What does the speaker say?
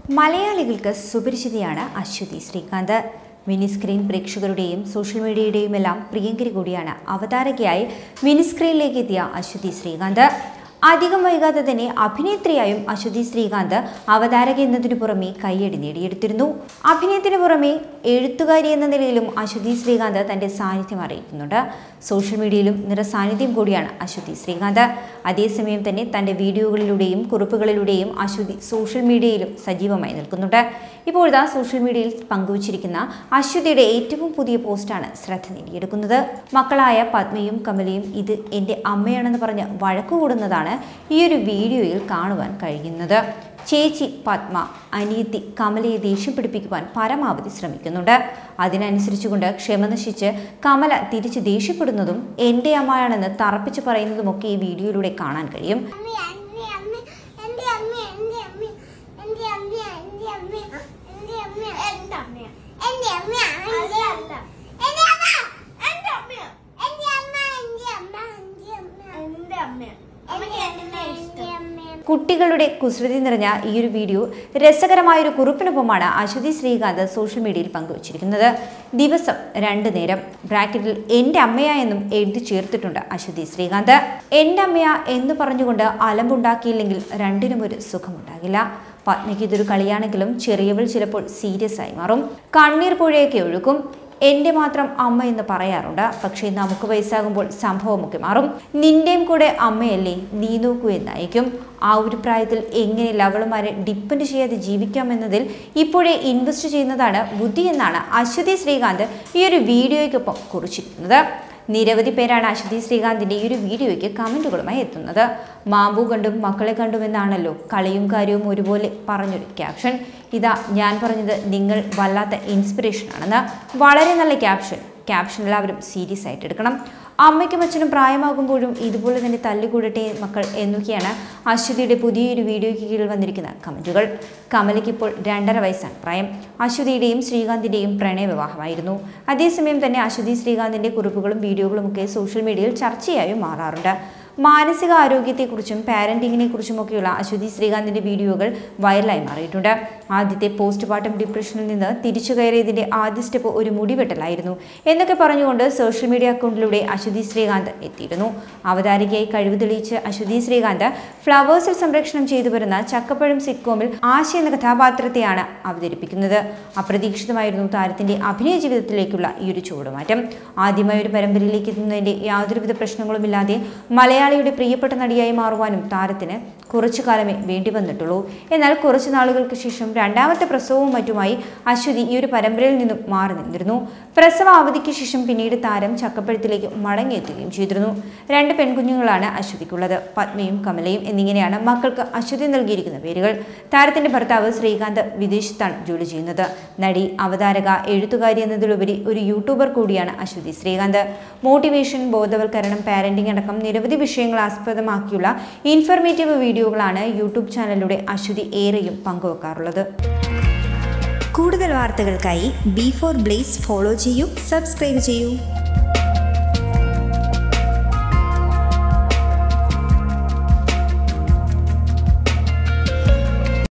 മലയാളികൾക്ക് സുപരിചിതയാണ് Aswathy Sreekanth. Mini screen പ്രേക്ഷകരുടെയും സോഷ്യൽ മീഡിയയുടെയുമെല്ലാം പ്രിയങ്കരി കൂടിയാണ്. അവതാരകയായി മിനി സ്ക്രീനിലേക്ക് എത്തിയ അശ്വതി ശ്രീകാന്ത് അധികം വൈകാതെ തന്നെ അഭിനേത്രിയായും അശ്വതി ശ്രീകാന്ത് അവതാരക എന്നതിനു പുറമെ കയ്യടി നേടിയെടുത്തിരുന്നു. അഭിനയത്തിന് പുറമെ എഴുത്തുകാരി എന്ന നിലയിലും അശ്വതി ശ്രീകാന്ത് തന്റെ സാന്നിധ്യം അറിയിക്കുന്നുണ്ട്. സോഷ്യൽ മീഡിയയിലും നിറസാന്നിധ്യം കൂടിയാണ് അശ്വതി ശ്രീകാന്ത്. അതേസമയം തന്നെ തന്റെ വീഡിയോകളിലൂടെയും കുറിപ്പുകളിലൂടെയും അശ്വതി സോഷ്യൽ മീഡിയയിലും സജീവമായി നിൽക്കുന്നുണ്ട്. ഇപ്പോഴത്തെ സോഷ്യൽ മീഡിയയിൽ പങ്കുവച്ചിരിക്കുന്ന അശ്വതിയുടെ ഏറ്റവും പുതിയ പോസ്റ്റാണ് ശ്രദ്ധ നേടിയെടുക്കുന്നത്. മക്കളായ പത്മയും കമലയും ഇത് എൻ്റെ അമ്മയാണെന്ന് പറഞ്ഞ് വഴക്കുകൂടുന്നതാണ് ഈ ഒരു വീഡിയോയിൽ കാണുവാൻ കഴിയുന്നത്. ചേച്ചി പത്മ അനിയത്തി കമലയെ ദേഷ്യം പിടിപ്പിക്കുവാൻ പരമാവധി ശ്രമിക്കുന്നുണ്ട്. അതിനനുസരിച്ചുകൊണ്ട് ക്ഷമ നശിച്ച് കമല തിരിച്ച് ദേഷ്യപ്പെടുന്നതും എൻ്റെ അമ്മയാണെന്ന് തറപ്പിച്ച് പറയുന്നതുമൊക്കെ ഈ വീഡിയോയിലൂടെ കാണാൻ കഴിയും. കുട്ടികളുടെ കുസൃതി നിറഞ്ഞ ഈ ഒരു വീഡിയോ രസകരമായൊരു കുറിപ്പിനൊപ്പമാണ് അശ്വതി ശ്രീകാന്ത് സോഷ്യൽ മീഡിയയിൽ പങ്കുവച്ചിരിക്കുന്നത്. ദിവസം 2 നേരം ബ്രാക്കറ്റിൽ എൻ്റെ അമ്മയാ എന്നും എഴുതി ചേർത്തിട്ടുണ്ട് അശ്വതി ശ്രീകാന്ത്. എൻ്റെ അമ്മയാ എന്ന് പറഞ്ഞുകൊണ്ട് അലമ്പുണ്ടാക്കിയില്ലെങ്കിൽ രണ്ടിനും ഒരു സുഖമുണ്ടാകില്ല. പത്നിക്ക് ഇതൊരു കളിയാണെങ്കിലും ചെറിയവൾ ചിലപ്പോൾ സീരിയസ് ആയി മാറും. കണ്ണീർ പുഴയൊക്കെ ഒഴുക്കും. എൻ്റെ മാത്രം അമ്മ എന്ന് പറയാറുണ്ട്. പക്ഷേ നമുക്ക് വയസ്സാകുമ്പോൾ സംഭവമൊക്കെ മാറും. നിൻ്റെയും കൂടെ അമ്മയല്ലേ, നീ നോക്കൂ എന്നായിരിക്കും. ആ ഒരു പ്രായത്തിൽ എങ്ങനെ ലവളുമാരെ ഡിപ്പെൻഡ് ചെയ്യാതെ ജീവിക്കാമെന്നതിൽ ഇപ്പോഴേ ഇൻവെസ്റ്റ് ചെയ്യുന്നതാണ് ബുദ്ധി എന്നാണ് അശ്വതി ശ്രീകാന്ത് ഈ ഒരു വീഡിയോയ്ക്കൊപ്പം കുറിച്ചിരിക്കുന്നത്. നിരവധി പേരാണ് അശ്വതി ശ്രീകാന്തിൻ്റെ ഈ ഒരു വീഡിയോയ്ക്ക് കമൻറ്റുകളുമായി എത്തുന്നത്. മാമ്പു കണ്ടും മക്കളെ കണ്ടുമെന്നാണല്ലോ കളിയും കാര്യവും ഒരുപോലെ പറഞ്ഞൊരു ക്യാപ്ഷൻ. ഇതാ ഞാൻ പറഞ്ഞത് നിങ്ങൾ വല്ലാത്ത ഇൻസ്പിറേഷൻ ആണെന്ന്. വളരെ നല്ല ക്യാപ്ഷൻ എല്ലാവരും സീരിയസ് ആയിട്ട് എടുക്കണം. അമ്മയ്ക്കും അച്ഛനും പ്രായമാകുമ്പോഴും ഇതുപോലെ തന്നെ തല്ലുകൂടട്ടെ മക്കൾ എന്നൊക്കെയാണ് അശ്വതിയുടെ പുതിയൊരു വീഡിയോയ്ക്ക് കീഴിൽ വന്നിരിക്കുന്ന കമൻറ്റുകൾ. കമലയ്ക്ക് ഇപ്പോൾ 2.5 വയസ്സാണ് പ്രായം. അശ്വതിയുടെയും ശ്രീകാന്തിൻ്റെയും പ്രണയവിവാഹമായിരുന്നു. അതേസമയം തന്നെ അശ്വതി ശ്രീകാന്തിൻ്റെ കുറിപ്പുകളും വീഡിയോകളും ഒക്കെ സോഷ്യൽ മീഡിയയിൽ ചർച്ചയായും മാറാറുണ്ട്. മാനസിക ആരോഗ്യത്തെക്കുറിച്ചും പാരൻറ്റിങ്ങിനെ കുറിച്ചുമൊക്കെയുള്ള അശ്വതി ശ്രീകാന്തിൻ്റെ വീഡിയോകൾ വൈറലായി മാറിയിട്ടുണ്ട്. ആദ്യത്തെ പോസ്റ്റ്മോർട്ടം ഡിപ്രഷനിൽ നിന്ന് തിരിച്ചു കയറിയതിൻ്റെ ആദ്യ സ്റ്റെപ്പ് ഒരു മുടിവെട്ടലായിരുന്നു എന്നൊക്കെ പറഞ്ഞുകൊണ്ട് സോഷ്യൽ മീഡിയ അക്കൗണ്ടിലൂടെ അശ്വതി ശ്രീകാന്ത് എത്തിയിരുന്നു. അവതാരികയായി കഴിവ് തെളിയിച്ച് അശ്വതി ശ്രീകാന്ത് ഫ്ലവേഴ്സിൽ സംരക്ഷണം ചെയ്തു വരുന്ന ചക്കപ്പഴം സിറ്റ്കോമിൽ ആശ എന്ന കഥാപാത്രത്തെയാണ് അവതരിപ്പിക്കുന്നത്. അപ്രതീക്ഷിതമായിരുന്നു താരത്തിൻ്റെ അഭിനയ ജീവിതത്തിലേക്കുള്ള ഈ ഒരു ചുവടുമാറ്റം. ആദ്യമായി ഒരു പരമ്പരയിലേക്ക് എത്തുന്നതിൻ്റെ യാതൊരുവിധ പ്രശ്നങ്ങളുമില്ലാതെ മലയാളിയുടെ പ്രിയപ്പെട്ട നടിയായി മാറുവാനും താരത്തിന് കുറച്ചു കാലമേ വേണ്ടി വന്നിട്ടുള്ളൂ. എന്നാൽ കുറച്ചു നാളുകൾക്ക് ശേഷം 2ാമത്തെ പ്രസവവും മറ്റുമായി അശ്വതി ഈ ഒരു പരമ്പരയിൽ നിന്നും മാറി നിന്നിരുന്നു. പ്രസവ അവധിക്ക് ശേഷം പിന്നീട് താരം ചക്കപ്പഴത്തിലേക്ക് മടങ്ങിയെത്തുകയും ചെയ്തിരുന്നു. 2 പെൺകുഞ്ഞുങ്ങളാണ് അശ്വതിക്കുള്ളത്, പത്മയും കമലയും എന്നിങ്ങനെയാണ് മക്കൾക്ക് അശ്വതി നൽകിയിരിക്കുന്ന പേരുകൾ. താരത്തിന്റെ ഭർത്താവ് ശ്രീകാന്ത് വിദേശത്താണ് ജോലി ചെയ്യുന്നത്. നടി, അവതാരക, എഴുത്തുകാരി എന്നതിലുപരി ഒരു യൂട്യൂബർ കൂടിയാണ് അശ്വതി ശ്രീകാന്ത്. മോട്ടിവേഷൻ, ബോധവൽക്കരണം, പാരന്റിംഗ് അടക്കം നിരവധി വിഷയങ്ങൾ ആസ്പദമാക്കിയുള്ള ഇൻഫർമേറ്റീവ് വീഡിയോകളാണ് യൂട്യൂബ് ചാനലിലൂടെ അശ്വതി ഏറെയും പങ്കുവെക്കാറുള്ളത്. കൂടുതൽ വാർത്തകൾക്കായി B4 Blaze ഫോളോ ചെയ്യൂ, സബ്സ്ക്രൈബ് ചെയ്യൂ.